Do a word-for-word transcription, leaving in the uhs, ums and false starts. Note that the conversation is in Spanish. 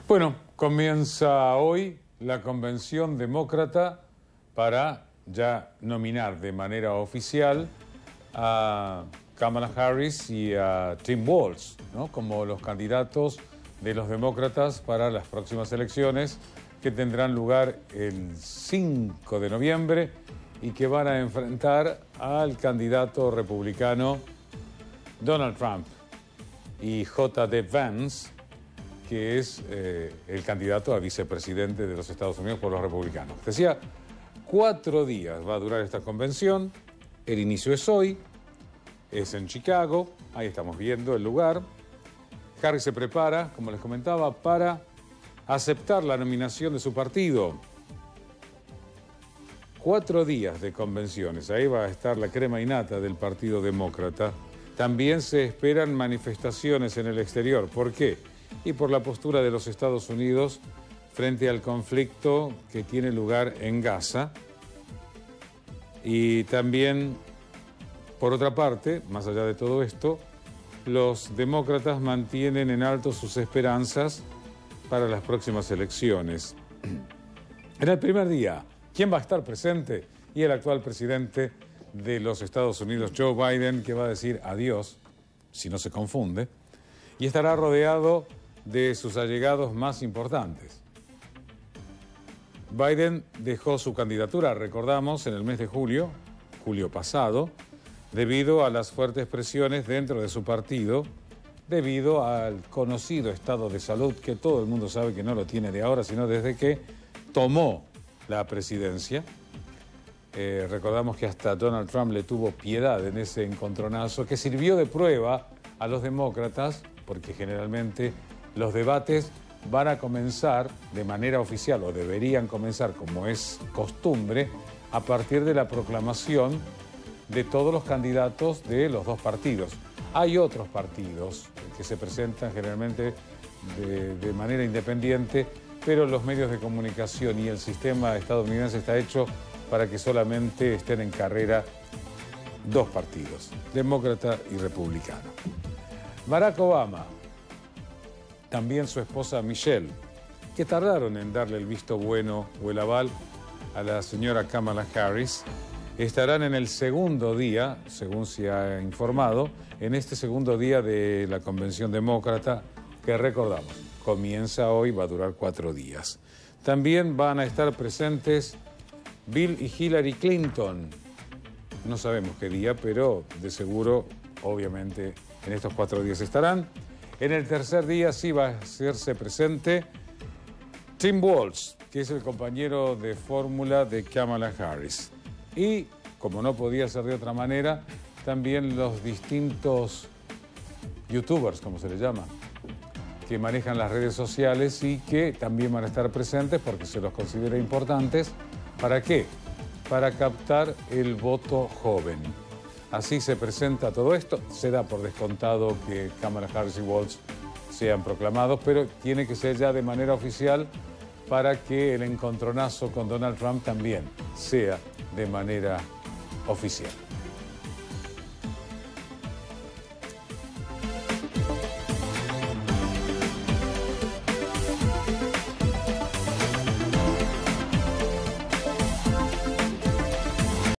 Bueno, comienza hoy la convención demócrata para ya nominar de manera oficial a Kamala Harris y a Tim Walz, ¿no?, como los candidatos de los demócratas para las próximas elecciones que tendrán lugar el cinco de noviembre y que van a enfrentar al candidato republicano Donald Trump y J D Vance, que es eh, el candidato a vicepresidente de los Estados Unidos por los republicanos. Decía, cuatro días va a durar esta convención. El inicio es hoy, es en Chicago, ahí estamos viendo el lugar. Harris se prepara, como les comentaba, para aceptar la nominación de su partido. Cuatro días de convenciones, ahí va a estar la crema innata del Partido Demócrata. También se esperan manifestaciones en el exterior. ¿Por qué? Y por la postura de los Estados Unidos frente al conflicto que tiene lugar en Gaza. Y también, por otra parte, más allá de todo esto, los demócratas mantienen en alto sus esperanzas para las próximas elecciones. En el primer día, ¿quién va a estar presente? Y el actual presidente de los Estados Unidos, Joe Biden, que va a decir adiós, si no se confunde, y estará rodeado de sus allegados más importantes. Biden dejó su candidatura, recordamos, en el mes de julio, julio pasado, debido a las fuertes presiones dentro de su partido, debido al conocido estado de salud que todo el mundo sabe que no lo tiene de ahora, sino desde que tomó la presidencia. Eh, recordamos que hasta Donald Trump le tuvo piedad en ese encontronazo que sirvió de prueba a los demócratas, porque generalmente los debates van a comenzar de manera oficial, o deberían comenzar, como es costumbre, a partir de la proclamación de todos los candidatos de los dos partidos. Hay otros partidos que se presentan generalmente de, de manera independiente, pero los medios de comunicación y el sistema estadounidense está hecho para que solamente estén en carrera dos partidos, demócrata y republicano. Barack Obama, también su esposa Michelle, que tardaron en darle el visto bueno o el aval a la señora Kamala Harris, estarán en el segundo día, según se ha informado, en este segundo día de la convención demócrata, que recordamos, comienza hoy, va a durar cuatro días. También van a estar presentes Bill y Hillary Clinton. No sabemos qué día, pero de seguro, obviamente, en estos cuatro días estarán. En el tercer día sí va a hacerse presente Tim Walz, que es el compañero de fórmula de Kamala Harris. Y, como no podía ser de otra manera, también los distintos youtubers, como se les llama, que manejan las redes sociales y que también van a estar presentes porque se los considera importantes. ¿Para qué? Para captar el voto joven. Así se presenta todo esto. Se da por descontado que Kamala Harris y Walz sean proclamados, pero tiene que ser ya de manera oficial para que el encontronazo con Donald Trump también sea de manera oficial.